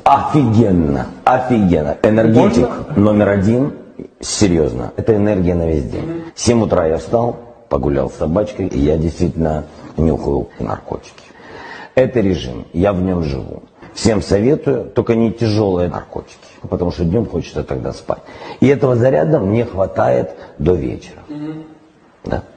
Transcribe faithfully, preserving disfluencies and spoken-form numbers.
Офигенно, офигенно. Энергетик номер один, серьезно, это энергия на весь день. В семь утра я встал, погулял с собачкой, и я действительно нюхаю наркотики. Это режим, я в нем живу. Всем советую, только не тяжелые наркотики, потому что днем хочется тогда спать. И этого заряда мне хватает до вечера. Да.